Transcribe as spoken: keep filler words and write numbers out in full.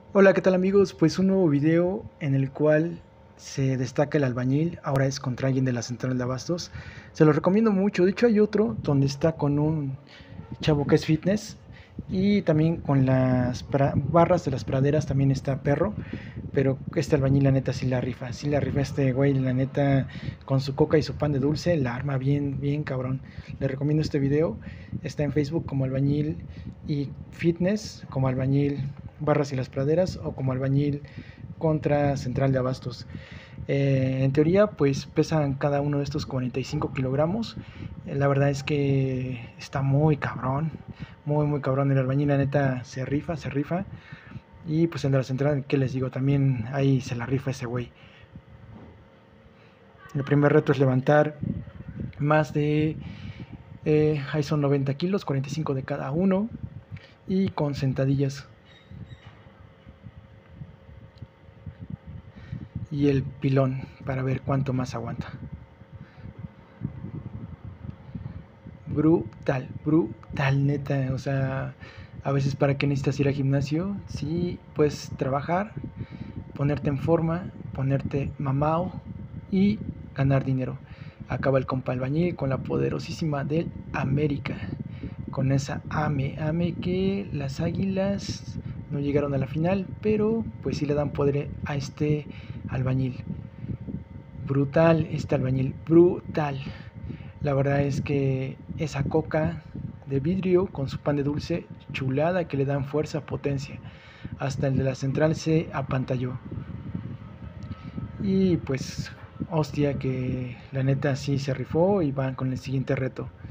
Hola, ¿qué tal amigos? Pues un nuevo video en el cual se destaca el albañil, ahora es contra alguien de la central de abastos. Se lo recomiendo mucho, de hecho hay otro donde está con un chavo que es fitness y también con las barras de las praderas también está perro, pero este albañil la neta sí la rifa, sí la rifa este güey, la neta con su coca y su pan de dulce, la arma bien, bien cabrón. Le recomiendo este video, está en Facebook como albañil y fitness, como albañil barras y las praderas o como albañil contra central de abastos. Eh, en teoría, pues pesan cada uno de estos cuarenta y cinco kilogramos. Eh, la verdad es que está muy cabrón, muy, muy cabrón. El albañil, la neta, se rifa, se rifa. Y pues en la central, ¿qué les digo? También ahí se la rifa ese güey. El primer reto es levantar más de, eh, ahí son noventa kilos, cuarenta y cinco de cada uno. Y con sentadillas. Y el pilón para ver cuánto más aguanta. Brutal, brutal, neta. O sea, a veces para qué necesitas ir al gimnasio, sí, puedes trabajar, ponerte en forma, ponerte mamao y ganar dinero. Acaba el compa albañil con la poderosísima del América, con esa AME, AME que las Águilas no llegaron a la final, pero pues sí le dan poder a este albañil. Brutal este albañil, brutal. La verdad es que esa coca de vidrio con su pan de dulce, chulada, que le dan fuerza, potencia. Hasta el de la central se apantalló. Y pues, hostia, que la neta sí se rifó y van con el siguiente reto.